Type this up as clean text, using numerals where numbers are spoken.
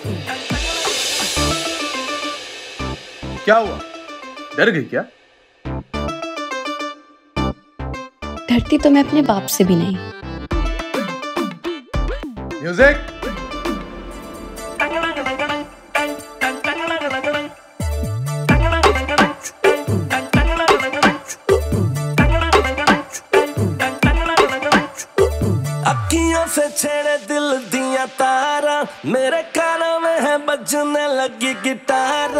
क्या हुआ, डर गई क्या? डरती तो मैं अपने बाप से भी नहीं। म्यूजिक। अखियों से छेड़े दिल दिया तारा, मेरे कानों में है बजने लगी गिटार।